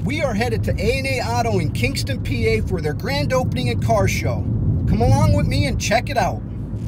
We are headed to A&A Auto in Kingston, PA for their grand opening and car show. Come along with me and check it out.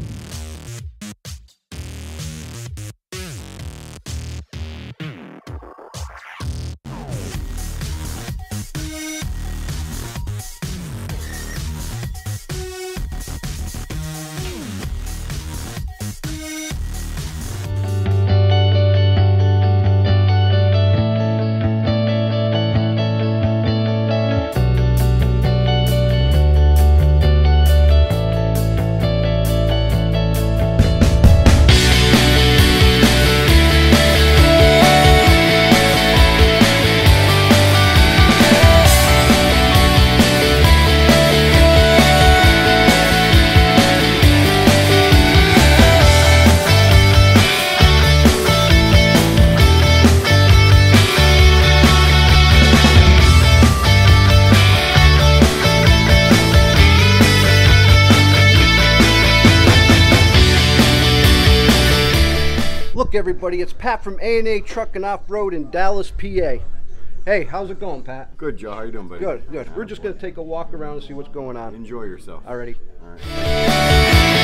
Look everybody, it's Pat from A&A Truck and Off-Road in Dallas, PA. Hey, how's it going, Pat? Good, Joe. How you doing, buddy? Good, good. We're just going to take a walk around and see what's going on. Enjoy yourself. Alrighty. All right.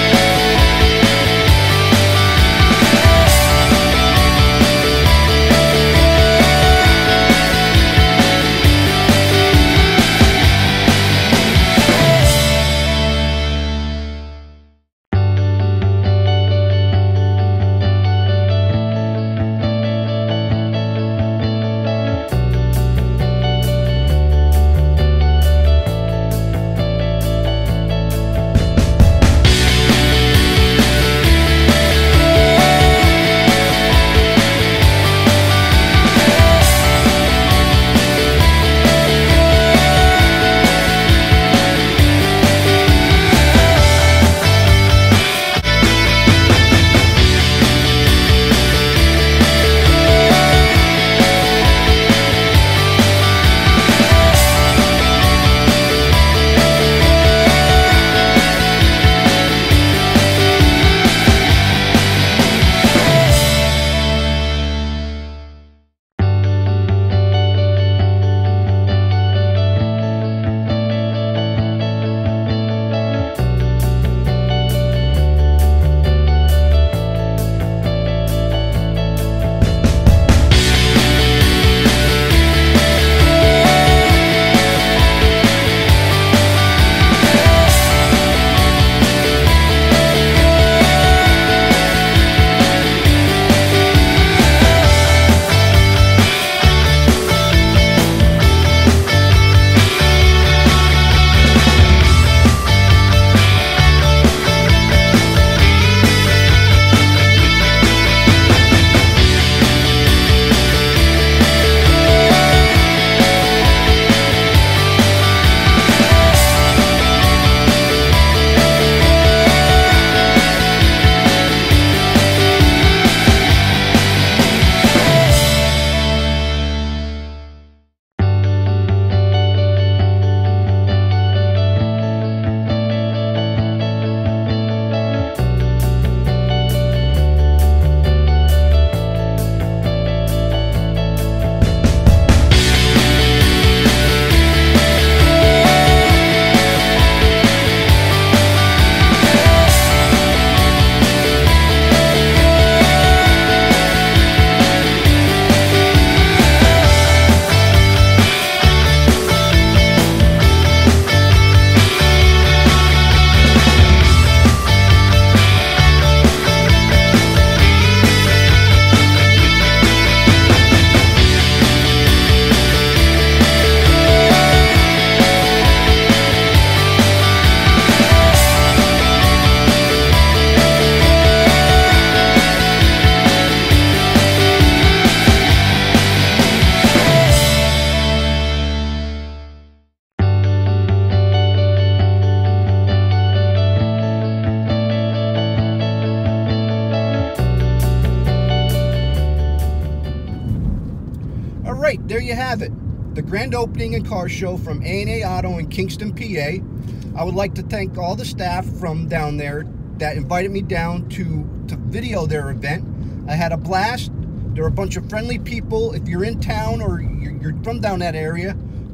Alright, there you have it. The grand opening and car show from A&A Auto in Kingston, PA. I would like to thank all the staff from down there that invited me down to video their event. I had a blast. There are a bunch of friendly people. If you're in town or you're from down that area,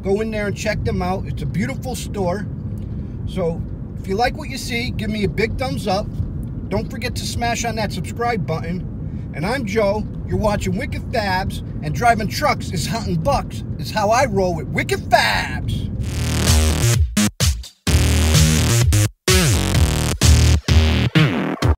Go in there and check them out. It's a beautiful store. So if you like what you see, give me a big thumbs up. Don't forget to smash on that subscribe button. And I'm Joe. You're watching Wicked Fabs, and driving trucks is hunting bucks. Is how I roll with Wicked Fabs.